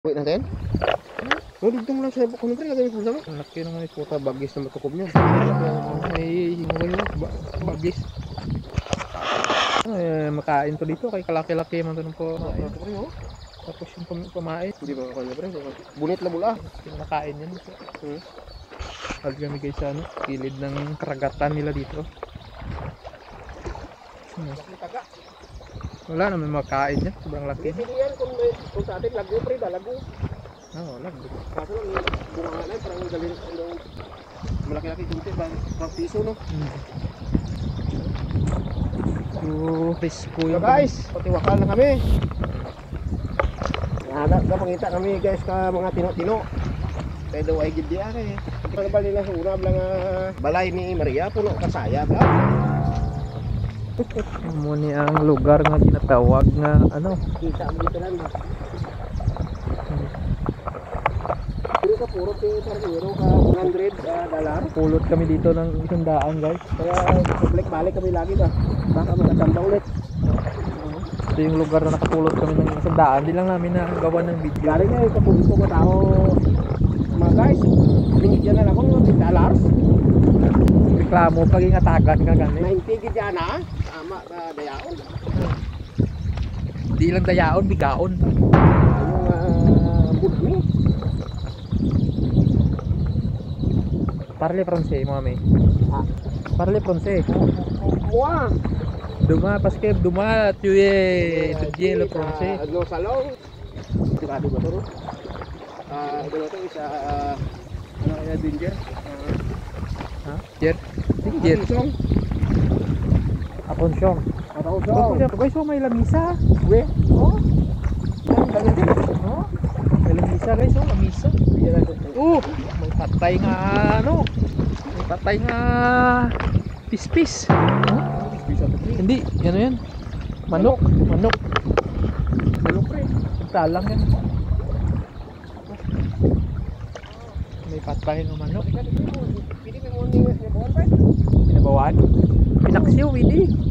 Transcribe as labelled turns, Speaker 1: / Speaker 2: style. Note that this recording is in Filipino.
Speaker 1: Wait natin? Oh, dito mo lang sa kuno pre, lagay mo sa mo. Ang laki naman ito, puta bagis na matukob niya. Ay, bagis. Makain to dito kay kalaki-laki man to po. Tapos yung pamain. Hindi ba ako na pre? Bunit na bula. Nakain yan. Halos kami guys sa kilid ng karagatan nila dito. Wala naman makain niya, sobrang laki.
Speaker 2: Hindi yan kung sa atin lago pre, lago.
Speaker 1: Oo, lago.
Speaker 2: Kaso lang bunga na parang galing malaki-laki dito ba piso no.
Speaker 1: Risko
Speaker 2: So
Speaker 1: yung
Speaker 2: guys, patiwakal na kami. Napangita kami guys ka mga tino-tino. Pero ay gid diya kay. Pagbali na sa una lang balay ni Maria puno kasaya ba.
Speaker 1: mo ni ang lugar nga ginatawag nga ano.
Speaker 2: Kita mo dito lang ba. Pero ka puro kay parmero ka $100.
Speaker 1: Pulot kami dito ng 100 guys.
Speaker 2: Kaya balik kami lagi ba. Baka magkatamba ulit.
Speaker 1: Ito yung lugar na nakapulot kami ng 100. Di lang namin nagawa ng video.
Speaker 2: Galing nga yung kapulis ko tao. Mga guys, binigyan na lang ako ng $10.
Speaker 1: Reklamo pag ingatagan ka gani.
Speaker 2: 90 gid yan ha. Tama ka dayaon.
Speaker 1: Di lang dayaon, bigaon.
Speaker 2: Yung budmi.
Speaker 1: Parle français, mami.
Speaker 2: Ah.
Speaker 1: Parle français.
Speaker 2: Moi.
Speaker 1: Duma parce que duma tu es étudier le français.
Speaker 2: No salong. Sigado ba to? Ito na ito isa ano kaya danger?
Speaker 1: Ha? Jer. Jer. Aponsyong.
Speaker 2: Atong
Speaker 1: Guys, oh, may lamisa.
Speaker 2: we. Oh.
Speaker 1: Oh. May lamisa guys, oh, lamisa. May patay nga ano. May patay nga pispis. Hindi, ano yan? Manok.
Speaker 2: Manok pre.
Speaker 1: Talang yan. May patay nga manok.
Speaker 2: Pili mo ni buwan pa.
Speaker 1: Pinabawan. Pinaksiw, hindi.